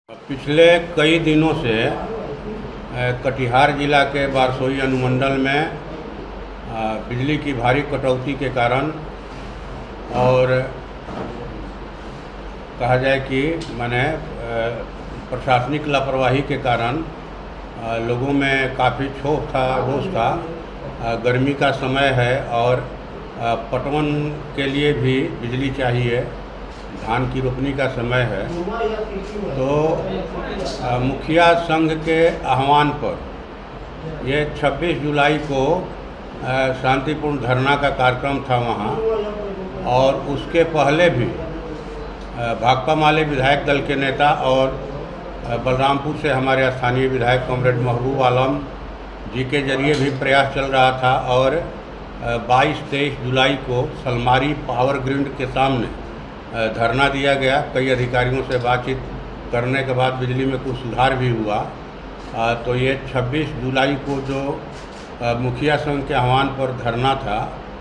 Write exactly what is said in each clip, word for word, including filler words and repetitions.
पिछले कई दिनों से कटिहार जिला के बारसोई अनुमंडल में बिजली की भारी कटौती के कारण और कहा जाए कि माने प्रशासनिक लापरवाही के कारण लोगों में काफ़ी क्षोभ था, रोष था। गर्मी का समय है और पटवन के लिए भी बिजली चाहिए, धान की रोपनी का समय है। तो मुखिया संघ के आह्वान पर ये छब्बीस जुलाई को शांतिपूर्ण धरना का कार्यक्रम था वहाँ, और उसके पहले भी भाकपा माले विधायक दल के नेता और बलरामपुर से हमारे स्थानीय विधायक कॉमरेड महबूब आलम जी के जरिए भी प्रयास चल रहा था। और बाईस तेईस जुलाई को सलमारी पावर ग्रिड के सामने धरना दिया गया। कई अधिकारियों से बातचीत करने के बाद बिजली में कुछ सुधार भी हुआ। तो ये छब्बीस जुलाई को जो मुखिया संघ के आह्वान पर धरना था,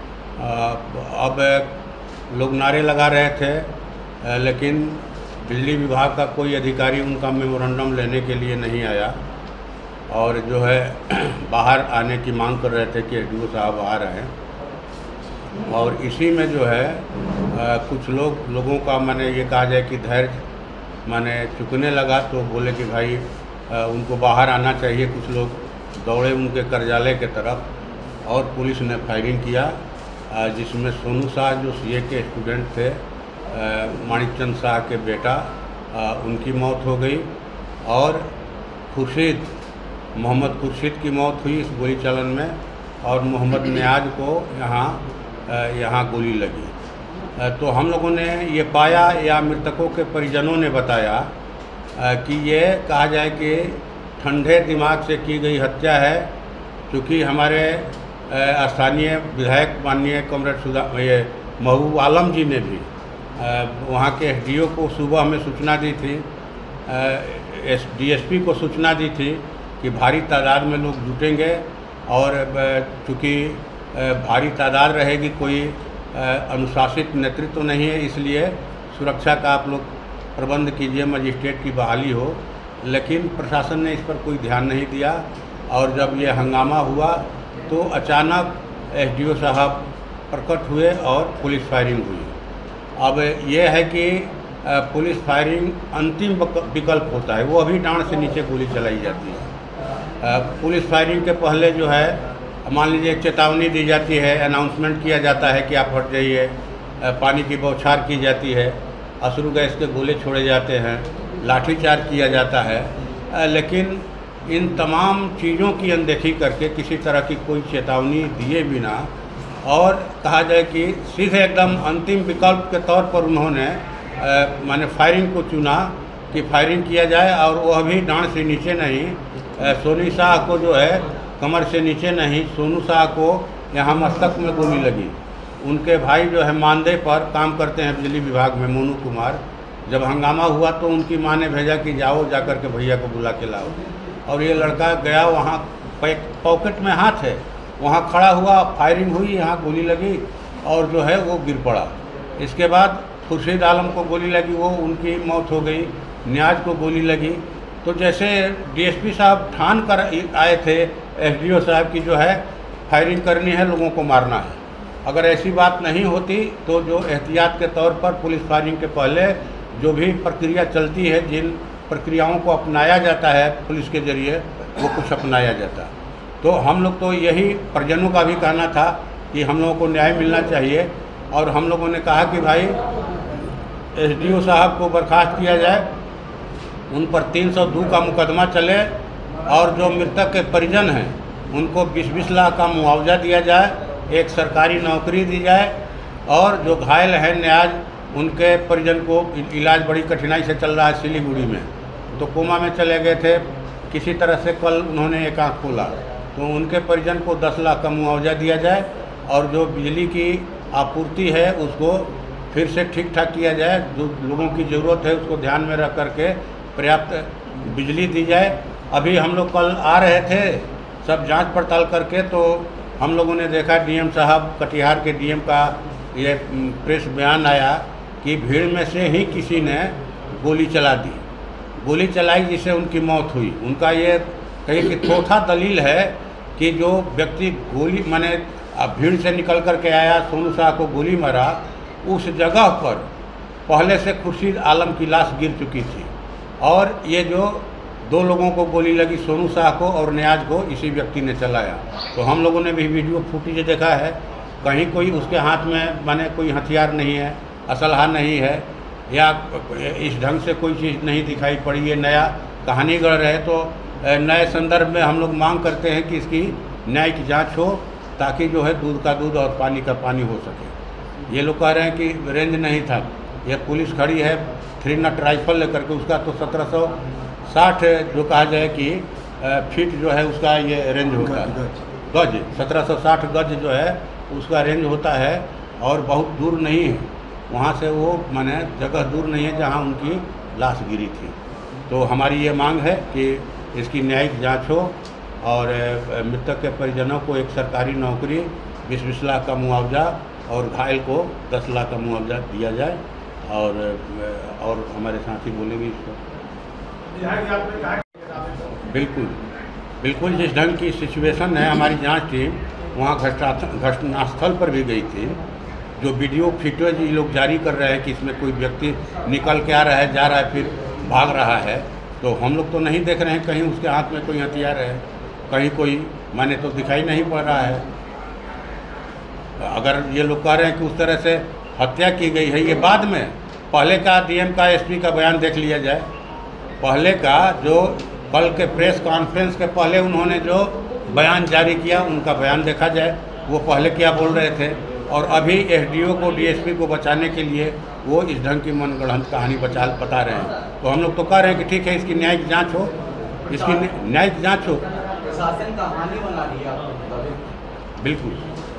अब लोग नारे लगा रहे थे, लेकिन बिजली विभाग का कोई अधिकारी उनका मेमोरेंडम लेने के लिए नहीं आया और जो है बाहर आने की मांग कर रहे थे कि एसडीओ साहब बाहर आए। और इसी में जो है आ, कुछ लोग लोगों का माने ये कहा जाए कि धैर्य माने चुकने लगा, तो बोले कि भाई आ, उनको बाहर आना चाहिए। कुछ लोग दौड़े उनके कार्यालय के तरफ और पुलिस ने फायरिंग किया, आ, जिसमें सोनू शाह जो सीए के स्टूडेंट थे, माणिकचंद शाह के बेटा, आ, उनकी मौत हो गई और खुर्शीद मोहम्मद खुर्शीद की मौत हुई इस गोली चलन में, और मोहम्मद नियाज को यहाँ यहाँ गोली लगी। तो हम लोगों ने ये पाया, या मृतकों के परिजनों ने बताया कि ये कहा जाए कि ठंडे दिमाग से की गई हत्या है। क्योंकि हमारे स्थानीय विधायक माननीय कॉमरेड सुधा ये महबूब आलम जी ने भी वहाँ के एसडीओ को सुबह में सूचना दी थी, एस डीएसपी को सूचना दी थी कि भारी तादाद में लोग जुटेंगे, और चूँकि भारी तादाद रहेगी, कोई अनुशासित नेतृत्व तो नहीं है, इसलिए सुरक्षा का आप लोग प्रबंध कीजिए, मजिस्ट्रेट की बहाली हो। लेकिन प्रशासन ने इस पर कोई ध्यान नहीं दिया, और जब ये हंगामा हुआ तो अचानक एसडीओ साहब प्रकट हुए और पुलिस फायरिंग हुई। अब ये है कि पुलिस फायरिंग अंतिम विकल्प होता है, वो अभी डांड से नीचे गोली चलाई जाती है। पुलिस फायरिंग के पहले जो है मान लीजिए चेतावनी दी जाती है, अनाउंसमेंट किया जाता है कि आप हट जाइए, पानी की बौछार की जाती है, अश्रु गैस के गोले छोड़े जाते हैं, लाठीचार्ज किया जाता है। लेकिन इन तमाम चीज़ों की अनदेखी करके, किसी तरह की कोई चेतावनी दिए बिना, और कहा जाए कि सीधे एकदम अंतिम विकल्प के तौर पर उन्होंने माने फायरिंग को चुना कि फायरिंग किया जाए। और वह भी डांड से नीचे नहीं, सोनी शाह को जो है कमर से नीचे नहीं, सोनू शाह को यहाँ मस्तक में गोली लगी। उनके भाई जो है मानदेय पर काम करते हैं बिजली विभाग में, मोनू कुमार, जब हंगामा हुआ तो उनकी माँ ने भेजा कि जाओ जाकर के भैया को बुला के लाओ। और ये लड़का गया, वहाँ पॉकेट में हाथ है, वहाँ खड़ा हुआ, फायरिंग हुई, यहाँ गोली लगी और जो है वो गिर पड़ा। इसके बाद खुर्शीद आलम को गोली लगी, वो उनकी मौत हो गई। नियाज को गोली लगी। तो जैसे डीएसपी साहब ठान कर आए थे एसडीओ साहब की जो है फायरिंग करनी है, लोगों को मारना है। अगर ऐसी बात नहीं होती तो जो एहतियात के तौर पर पुलिस फायरिंग के पहले जो भी प्रक्रिया चलती है, जिन प्रक्रियाओं को अपनाया जाता है पुलिस के जरिए, वो कुछ अपनाया जाता। तो हम लोग तो यही परिजनों का भी कहना था कि हम लोगों को न्याय मिलना चाहिए, और हम लोगों ने कहा कि भाई एसडीओ साहब को बर्खास्त किया जाए, उन पर तीन सौ दो का मुकदमा चले, और जो मृतक के परिजन हैं उनको बीस बीस लाख का मुआवजा दिया जाए, एक सरकारी नौकरी दी जाए, और जो घायल हैं न्याज, उनके परिजन को इलाज बड़ी कठिनाई से चल रहा है सिलीगुड़ी में, तो कोमा में चले गए थे, किसी तरह से कल उन्होंने एक आँख खोला, तो उनके परिजन को दस लाख का मुआवजा दिया जाए, और जो बिजली की आपूर्ति है उसको फिर से ठीक ठाक किया जाए, जो लोगों की ज़रूरत है उसको ध्यान में रख करके पर्याप्त बिजली दी जाए। अभी हम लोग कल आ रहे थे सब जांच पड़ताल करके, तो हम लोगों ने देखा डीएम साहब, कटिहार के डीएम का ये प्रेस बयान आया कि भीड़ में से ही किसी ने गोली चला दी। गोली चलाई जिससे उनकी मौत हुई। उनका ये कहीं कि थोथा दलील है कि जो व्यक्ति गोली माने भीड़ से निकल कर के आया, सोनू शाह को गोली मारा, उस जगह पर पहले से खुर्शीद आलम की लाश गिर चुकी थी और ये जो दो लोगों को गोली लगी, सोनू शाह को और नियाज को, इसी व्यक्ति ने चलाया। तो हम लोगों ने भी वीडियो फुटेज देखा है, कहीं कोई उसके हाथ में माने कोई हथियार नहीं है, असलहा नहीं है या इस ढंग से कोई चीज़ नहीं दिखाई पड़ी। ये नया कहानी गढ़ रहे तो नए संदर्भ में हम लोग मांग करते हैं कि इसकी न्यायिक जांच हो ताकि जो है दूध का दूध और पानी का पानी हो सके। ये लोग कह रहे हैं कि रेंज नहीं था, ये पुलिस खड़ी है थ्री नट राइफल लेकर के, उसका तो सत्रह सौ साठ जो कहा जाए कि फीट जो है उसका ये रेंज होता है, गज सत्रह सौ साठ गज जो है उसका रेंज होता है और बहुत दूर नहीं है, वहाँ से वो माने जगह दूर नहीं है जहाँ उनकी लाश गिरी थी। तो हमारी ये मांग है कि इसकी न्यायिक जांच हो और मृतक के परिजनों को एक सरकारी नौकरी, बीस बीस लाख का मुआवजा और घायल को दस लाख का मुआवजा दिया जाए। और और हमारे साथी बोले भी इसको बिल्कुल बिल्कुल जिस ढंग की सिचुएशन है, हमारी जांच टीम वहाँ घटनास्थल पर भी गई थी। जो वीडियो फुटेज ये लोग जारी कर रहे हैं कि इसमें कोई व्यक्ति निकल के आ रहा है, जा रहा है, फिर भाग रहा है, तो हम लोग तो नहीं देख रहे हैं कहीं उसके हाथ में कोई हथियार है, कहीं कोई माने तो दिखाई नहीं पड़ रहा है। अगर ये लोग कह रहे हैं कि उस तरह से हत्या की गई है, ये बाद में पहले का डीएम का एसपी का बयान देख लिया जाए। पहले का जो कल के प्रेस कॉन्फ्रेंस के पहले उन्होंने जो बयान जारी किया, उनका बयान देखा जाए, वो पहले क्या बोल रहे थे। और अभी एसडीओ को डीएसपी को बचाने के लिए वो इस ढंग की मनगढ़ंत कहानी बचा बता रहे हैं। तो हम लोग तो कह रहे हैं कि ठीक है, इसकी न्यायिक जांच हो, इसकी न्यायिक जांच हो। प्रशासन कहानी बना दिया बिल्कुल।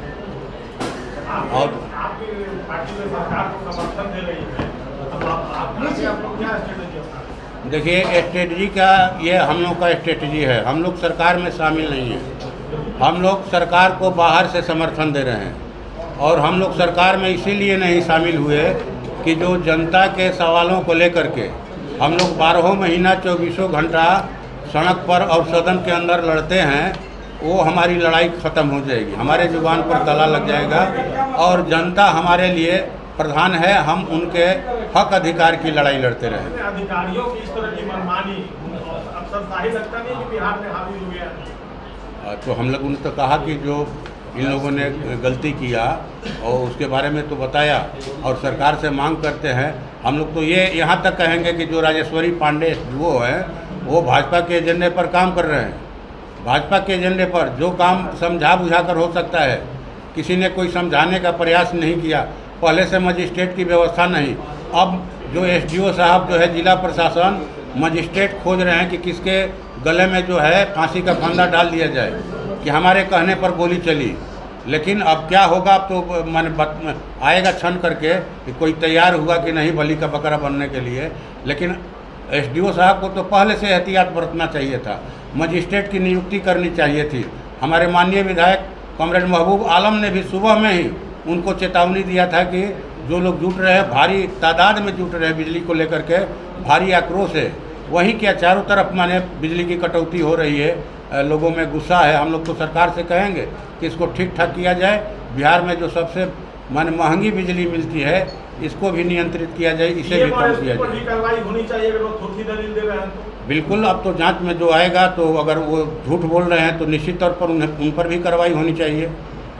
और आपकी पार्टी में सरकार को समर्थन दे रही है, अब आप आप लोग क्या स्ट्रेटेजी अपना? देखिए, स्ट्रेटजी का ये हम लोग का स्ट्रेटजी है, हम लोग सरकार में शामिल नहीं हैं। हम लोग सरकार को बाहर से समर्थन दे रहे हैं और हम लोग सरकार में इसीलिए नहीं शामिल हुए कि जो जनता के सवालों को लेकर के हम लोग बारहों महीना चौबीसों घंटा सड़क पर और सदन के अंदर लड़ते हैं, वो हमारी लड़ाई ख़त्म हो जाएगी, हमारे जुबान पर ताला लग जाएगा और जनता हमारे लिए प्रधान है। हम उनके हक अधिकार की लड़ाई लड़ते रहे। अधिकारियों की इस तरह की मनमानी अक्सर साही लगता नहीं कि बिहार में हावी हो गया। तो हम लोगों ने तो कहा कि जो इन लोगों ने गलती किया और उसके बारे में तो बताया और सरकार से मांग करते हैं। हम लोग तो ये यहाँ तक कहेंगे कि जो राजेश्वरी पांडे वो है वो भाजपा के एजेंडे पर काम कर रहे हैं। भाजपा के एजेंडे पर जो काम समझा बुझा कर हो सकता है, किसी ने कोई समझाने का प्रयास नहीं किया। पहले से मजिस्ट्रेट की व्यवस्था नहीं, अब जो एसडीओ साहब जो है जिला प्रशासन मजिस्ट्रेट खोज रहे हैं कि किसके गले में जो है फांसी का फंदा डाल दिया जाए कि हमारे कहने पर गोली चली। लेकिन अब क्या होगा, अब तो मैंने आएगा क्षण करके कि कोई तैयार हुआ कि नहीं बलि का बकरा बनने के लिए। लेकिन एसडीओ साहब को तो पहले से एहतियात बरतना चाहिए था, मजिस्ट्रेट की नियुक्ति करनी चाहिए थी। हमारे माननीय विधायक कॉमरेड महबूब आलम ने भी सुबह में ही उनको चेतावनी दिया था कि जो लोग जुट रहे हैं, भारी तादाद में जुट रहे हैं बिजली को लेकर के, भारी आक्रोश है। वहीं क्या चारों तरफ माने बिजली की कटौती हो रही है, लोगों में गुस्सा है। हम लोग तो सरकार से कहेंगे कि इसको ठीक ठाक किया जाए। बिहार में जो सबसे माने महंगी बिजली मिलती है, इसको भी नियंत्रित किया जाए, इसे भी कम किया जाए। कार्रवाई होनी चाहिए अगर वो थोड़ी दलील दे रहे हैं तो। बिल्कुल, अब तो जांच में जो आएगा तो अगर वो झूठ बोल रहे हैं तो निश्चित तौर पर उन्हें उन पर भी कार्रवाई होनी चाहिए।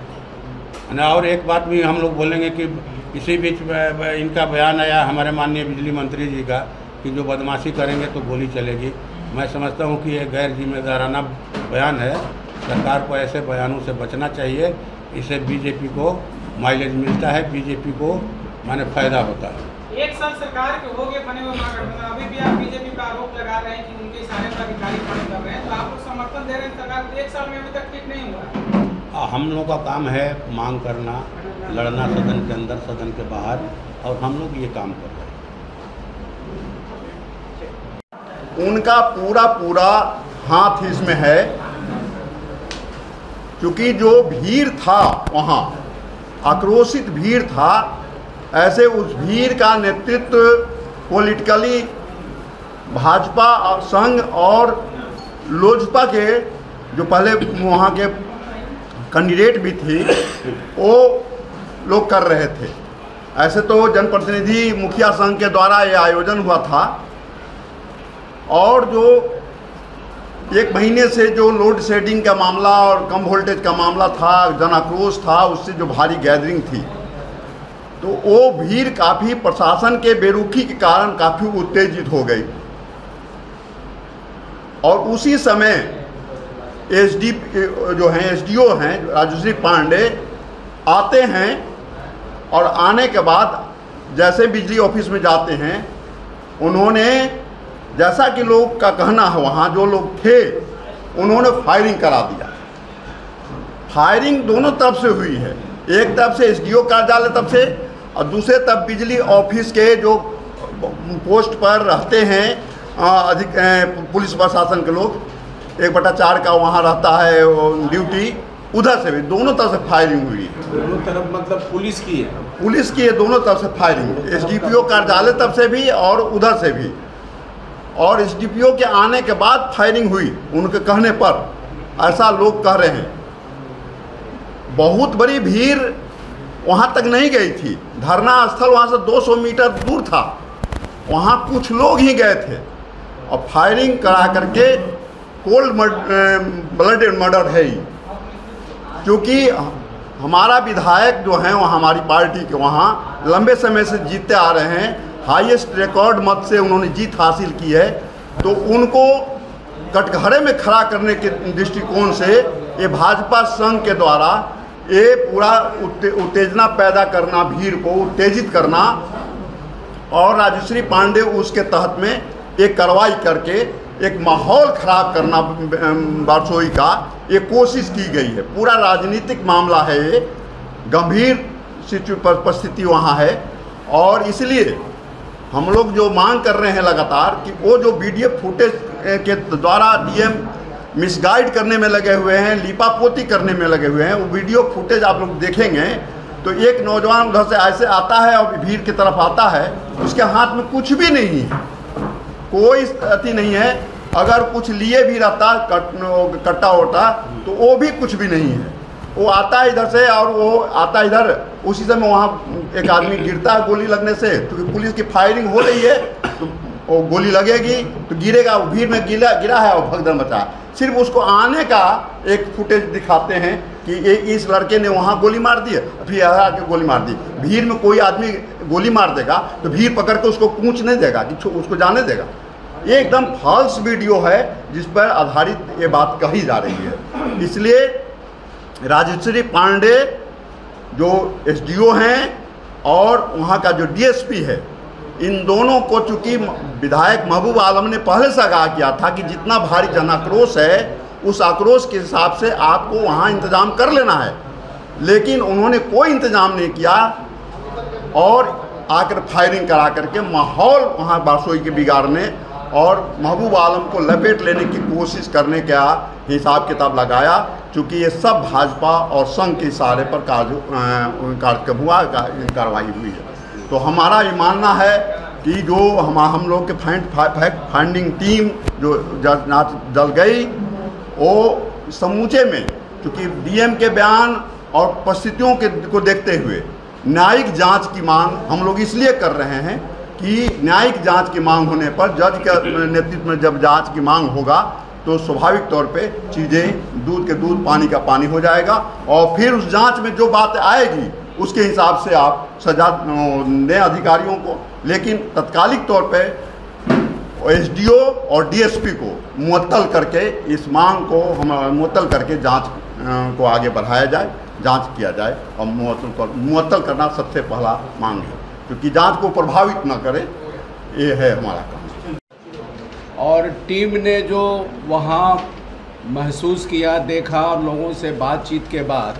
और एक बात भी हम लोग बोलेंगे कि इसी बीच इनका बयान आया हमारे माननीय बिजली मंत्री जी का कि जो बदमाशी करेंगे तो गोली चलेगी। मैं समझता हूँ कि ये गैर जिम्मेदाराना बयान है। सरकार को ऐसे बयानों से बचना चाहिए। इससे बीजेपी को माइलेज मिलता है, बीजेपी को माने फायदा होता है। एक साल सरकार के हो गए बने हुए महागठबंधन, अभी भी आप बीजेपी पर आरोप लगा रहे हैं कि उनके इशारे पर अधिकारी काम कर रहे हैं, तो आप लोग समर्थन दे रहे हैं सरकार को। एक साल में अभी तक ठीक नहीं हुआ। हम लोगों का काम है मांग करना, लड़ना सदन के अंदर, सदन के बाहर, और हम लोग ये काम कर रहे हैं। उनका पूरा पूरा हाथ इसमें है, क्योंकि जो भीड़ था वहाँ, आक्रोशित भीड़ था, ऐसे उस भीड़ का नेतृत्व पॉलिटिकली भाजपा संघ और लोजपा के जो पहले वहाँ के कैंडिडेट भी थी वो लोग कर रहे थे। ऐसे तो जनप्रतिनिधि मुखिया संघ के द्वारा ये आयोजन हुआ था और जो एक महीने से जो लोड शेडिंग का मामला और कम वोल्टेज का मामला था, जन आक्रोश था, उससे जो भारी गैदरिंग थी, तो वो भीड़ काफ़ी प्रशासन के बेरुखी के कारण काफ़ी उत्तेजित हो गई। और उसी समय एसडी जो हैं एसडीओ हैं राजश्री पांडे आते हैं और आने के बाद जैसे बिजली ऑफिस में जाते हैं, उन्होंने जैसा कि लोग का कहना है वहाँ जो लोग थे उन्होंने फायरिंग करा दिया। फायरिंग दोनों तरफ से हुई है, एक तरफ से एसडीओ कार्यालय तरफ से और दूसरे तरफ बिजली ऑफिस के जो पोस्ट पर रहते हैं अधिक पुलिस प्रशासन के लोग, एक बटा चार का वहाँ रहता है ड्यूटी, उधर से भी दोनों तरफ से फायरिंग हुई है। दोनों तरफ मतलब पुलिस की है पुलिस की है दोनों तरफ से फायरिंग, एसडीपीओ कार्यालय तरफ से भी और उधर से भी। और एसडीपीओ के आने के बाद फायरिंग हुई उनके कहने पर, ऐसा लोग कह रहे हैं। बहुत बड़ी भीड़ वहाँ तक नहीं गई थी, धरना स्थल वहाँ से दो सौ मीटर दूर था, वहाँ कुछ लोग ही गए थे और फायरिंग करा करके कोल्ड ब्लडेड मर्डर है ही। क्योंकि हमारा विधायक जो हैं वहाँ हमारी पार्टी के वहाँ लंबे समय से जीतते आ रहे हैं, हाईएस्ट रिकॉर्ड मत से उन्होंने जीत हासिल की है, तो उनको कटघरे में खड़ा करने के दृष्टिकोण से ये भाजपा संघ के द्वारा ये पूरा उत्ते, उत्तेजना पैदा करना, भीड़ को उत्तेजित करना और राजश्री पांडे उसके तहत में एक कार्रवाई करके एक माहौल खराब करना बारसोई का ये कोशिश की गई है। पूरा राजनीतिक मामला है, ये गंभीर परिस्थिति वहाँ है। और इसलिए हम लोग जो मांग कर रहे हैं लगातार कि वो जो वीडियो फुटेज के द्वारा डीएम मिसगाइड करने में लगे हुए हैं, लीपापोती करने में लगे हुए हैं, वो वीडियो फुटेज आप लोग देखेंगे तो एक नौजवान उधर से ऐसे आता है और भीड़ की तरफ आता है, उसके हाथ में कुछ भी नहीं है, कोई अति नहीं है। अगर कुछ लिए भी रहता कट कट्टा वट्टा तो वो भी कुछ भी नहीं है। वो आता है इधर से और वो आता है इधर, उसी समय वहाँ एक आदमी गिरता है गोली लगने से, क्योंकि पुलिस की फायरिंग हो रही है तो वो गोली लगेगी तो गिरेगा, वो भीड़ में गिरा गिरा है और भगदड़ मचा है। सिर्फ उसको आने का एक फुटेज दिखाते हैं कि ये इस लड़के ने वहाँ गोली मार दी है, फिर आके गोली मार दी। भीड़ में कोई आदमी गोली मार देगा तो भीड़ पकड़ के उसको कूच नहीं देगा कि उसको जाने देगा। ये एकदम फॉल्स वीडियो है जिस पर आधारित ये बात कही जा रही है। इसलिए राजश्री पांडे जो एसडीओ हैं और वहाँ का जो डीएसपी है, इन दोनों को चूँकि विधायक महबूब आलम ने पहले से आगाह किया था कि जितना भारी जन आक्रोश है उस आक्रोश के हिसाब से आपको वहाँ इंतज़ाम कर लेना है, लेकिन उन्होंने कोई इंतज़ाम नहीं किया और आकर फायरिंग करा करके माहौल वहाँ बारसोई के बिगाड़ने और महबूब आलम को लपेट लेने की कोशिश करने का हिसाब किताब लगाया। चूँकि ये सब भाजपा और संघ के इशारे पर कार्यक्रम हुआ, कार्रवाई हुई है। तो हमारा ये मानना है कि जो हम हम लोग के फैक्ट फाइंडिंग टीम जो जल गई वो समूचे में, क्योंकि डीएम के बयान और परिस्थितियों के को देखते हुए न्यायिक जांच की मांग हम लोग इसलिए कर रहे हैं कि न्यायिक जांच की मांग होने पर जज के नेतृत्व में जब जांच की मांग होगा तो स्वाभाविक तौर पे चीज़ें दूध के दूध पानी का पानी हो जाएगा और फिर उस जांच में जो बात आएगी उसके हिसाब से आप सजा दें अधिकारियों को। लेकिन तत्कालिक तौर पे एसडीओ और डीएसपी को मुअत्तल करके इस मांग को हम मुअत्तल करके जांच को आगे बढ़ाया जाए, जांच किया जाए और मुअत्तल कर मुअत्तल करना सबसे पहला मांग है, क्योंकि जांच को प्रभावित न करे, ये है हमारा काम। और टीम ने जो वहाँ महसूस किया, देखा और लोगों से बातचीत के बाद,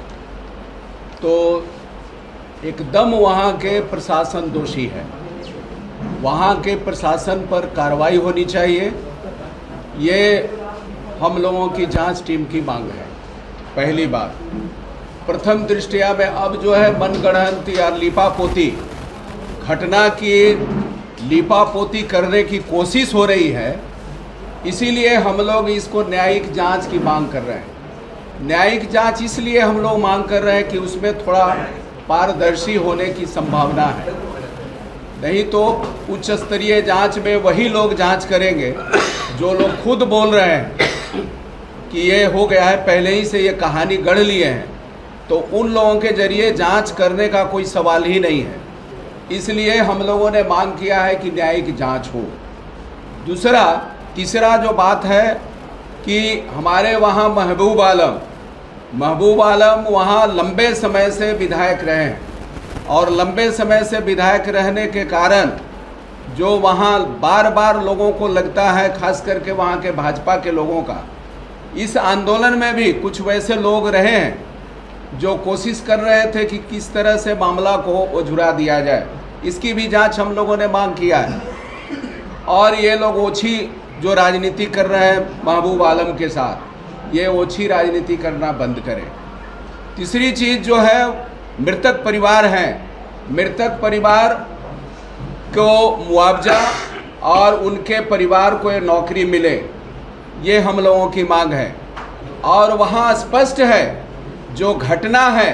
तो एकदम वहाँ के प्रशासन दोषी है। वहाँ के प्रशासन पर कार्रवाई होनी चाहिए, ये हम लोगों की जांच टीम की मांग है। पहली बात। प्रथम दृष्टया में अब जो है मनगढ़ंत या लीपापोती घटना की लीपापोती करने की कोशिश हो रही है, इसीलिए हम लोग इसको न्यायिक जांच की मांग कर रहे हैं। न्यायिक जांच इसलिए हम लोग मांग कर रहे हैं कि उसमें थोड़ा पारदर्शी होने की संभावना है, नहीं तो उच्च स्तरीय जांच में वही लोग जांच करेंगे जो लोग खुद बोल रहे हैं कि ये हो गया है, पहले ही से ये कहानी गढ़ लिए हैं, तो उन लोगों के जरिए जांच करने का कोई सवाल ही नहीं है। इसलिए हम लोगों ने मांग किया है कि न्यायिक जांच हो। दूसरा तीसरा जो बात है कि हमारे वहाँ महबूब आलम महबूब आलम वहाँ लंबे समय से विधायक रहे हैं और लंबे समय से विधायक रहने के कारण जो वहाँ बार बार लोगों को लगता है, खास करके वहाँ के भाजपा के लोगों का, इस आंदोलन में भी कुछ वैसे लोग रहे हैं जो कोशिश कर रहे थे कि किस तरह से मामला को उझुरा दिया जाए। इसकी भी जांच हम लोगों ने मांग किया है और ये लोग ओछी जो राजनीति कर रहे हैं महबूब आलम के साथ, ये ओछी राजनीति करना बंद करें। तीसरी चीज़ जो है, मृतक परिवार हैं, मृतक परिवार को मुआवजा और उनके परिवार को ये नौकरी मिले, ये हम लोगों की मांग है। और वहाँ स्पष्ट है जो घटना है,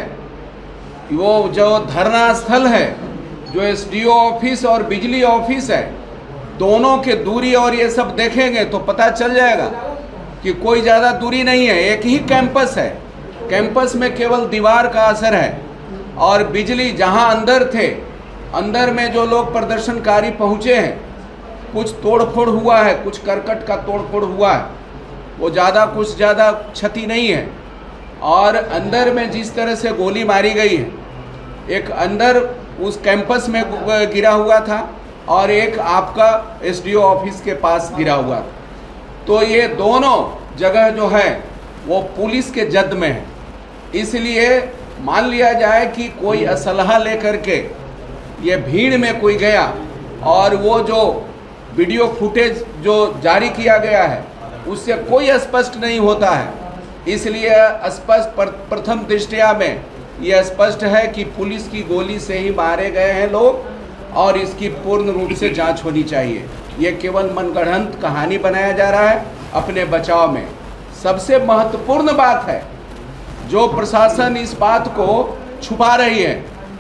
वो जो धरना स्थल है, जो एसडीओ ऑफिस और बिजली ऑफिस है, दोनों के दूरी और ये सब देखेंगे तो पता चल जाएगा कि कोई ज़्यादा दूरी नहीं है, एक ही कैंपस है। कैंपस में केवल दीवार का असर है और बिजली जहाँ अंदर थे, अंदर में जो लोग प्रदर्शनकारी पहुँचे हैं, कुछ तोड़फोड़ हुआ है, कुछ करकट का तोड़फोड़ हुआ है, वो ज़्यादा कुछ ज़्यादा क्षति नहीं है। और अंदर में जिस तरह से गोली मारी गई है, एक अंदर उस कैंपस में गिरा हुआ था और एक आपका एसडीओ ऑफिस के पास गिरा हुआ था, तो ये दोनों जगह जो है वो पुलिस के जद में है। इसलिए मान लिया जाए कि कोई असलहा लेकर के ये भीड़ में कोई गया और वो जो वीडियो फुटेज जो जारी किया गया है उससे कोई स्पष्ट नहीं होता है। इसलिए स्पष्ट प्रथम दृष्टया में यह स्पष्ट है कि पुलिस की गोली से ही मारे गए हैं लोग और इसकी पूर्ण रूप से जांच होनी चाहिए। ये केवल मनगढ़ंत कहानी बनाया जा रहा है अपने बचाव में। सबसे महत्वपूर्ण बात है जो प्रशासन इस बात को छुपा रही है,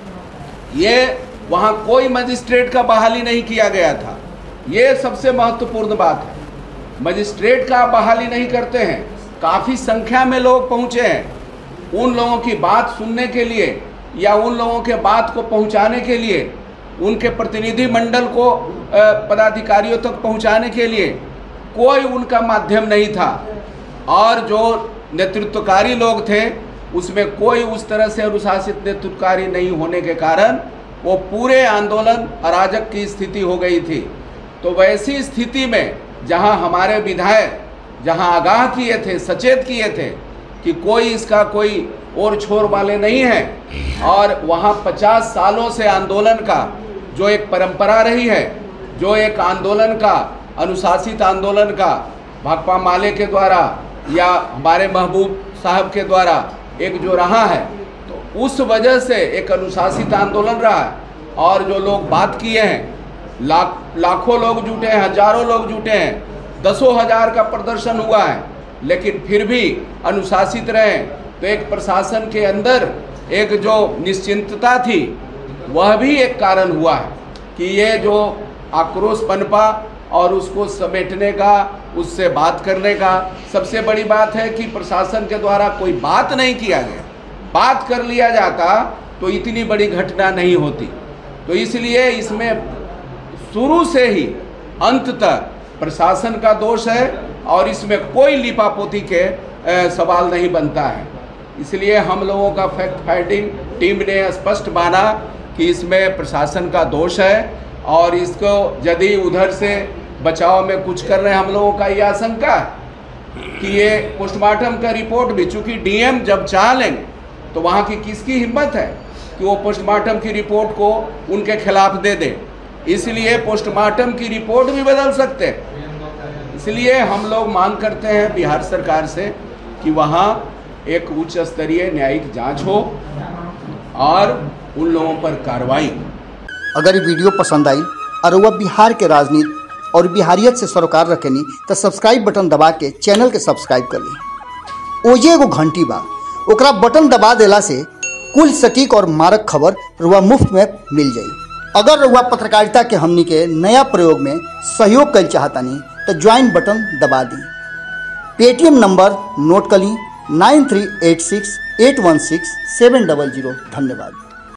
ये वहाँ कोई मजिस्ट्रेट का बहाली नहीं किया गया था, ये सबसे महत्वपूर्ण बात है। मजिस्ट्रेट का बहाली नहीं करते हैं, काफ़ी संख्या में लोग पहुँचे हैं उन लोगों की बात सुनने के लिए या उन लोगों के बात को पहुँचाने के लिए, उनके प्रतिनिधि मंडल को पदाधिकारियों तक पहुँचाने के लिए कोई उनका माध्यम नहीं था। और जो नेतृत्वकारी लोग थे उसमें कोई उस तरह से अनुशासित नेतृत्वकारी नहीं होने के कारण वो पूरे आंदोलन अराजक की स्थिति हो गई थी। तो वैसी स्थिति में जहां हमारे विधायक जहां आगाह किए थे, सचेत किए थे कि कोई इसका कोई और छोर वाले नहीं हैं, और वहां पचास सालों से आंदोलन का जो एक परंपरा रही है, जो एक आंदोलन का अनुशासित आंदोलन का भाकपा माले के द्वारा या हमारे महबूब साहब के द्वारा एक जो रहा है, तो उस वजह से एक अनुशासित आंदोलन रहा है। और जो लोग बात किए हैं, लाख लाखों लोग जुटे हैं, हजारों लोग जुटे हैं, दसों हजार का प्रदर्शन हुआ है, लेकिन फिर भी अनुशासित रहे। तो एक प्रशासन के अंदर एक जो निश्चिंतता थी वह भी एक कारण हुआ है कि ये जो आक्रोश पनपा और उसको समेटने का, उससे बात करने का। सबसे बड़ी बात है कि प्रशासन के द्वारा कोई बात नहीं किया गया, बात कर लिया जाता तो इतनी बड़ी घटना नहीं होती। तो इसलिए इसमें शुरू से ही अंत तक प्रशासन का दोष है और इसमें कोई लिपापोती के सवाल नहीं बनता है। इसलिए हम लोगों का फैक्ट फाइंडिंग टीम ने स्पष्ट माना कि इसमें प्रशासन का दोष है और इसको यदि उधर से बचाव में कुछ कर रहे हैं, हम लोगों का ये आशंका है कि ये पोस्टमार्टम का रिपोर्ट भी, चूँकि डीएम जब चाह लेंगे तो वहाँ की किसकी हिम्मत है कि वो पोस्टमार्टम की रिपोर्ट को उनके खिलाफ दे दे। इसलिए पोस्टमार्टम की रिपोर्ट भी बदल सकते हैं। इसलिए हम लोग मांग करते हैं बिहार सरकार से कि वहाँ एक उच्च स्तरीय न्यायिक जांच हो और उन लोगों पर कार्रवाई। अगर ये वीडियो पसंद आई और वह बिहार के राजनीति और बिहारियत से सरोकार रखेनी तो सब्सक्राइब बटन दबा के चैनल के सब्सक्राइब कर ली। ओजे एगो घंटी बा, ओकरा बटन दबा देला से कुल सटीक और मारक खबर रुआ मुफ्त में मिल जाई। अगर रुआ पत्रकारिता के हमनी के नया प्रयोग में सहयोग कर चाहतानी तो ज्वाइन बटन दबा दी। पेटीएम नंबर नोट कर ली nine three eight six eight one six seven double zero. धन्यवाद।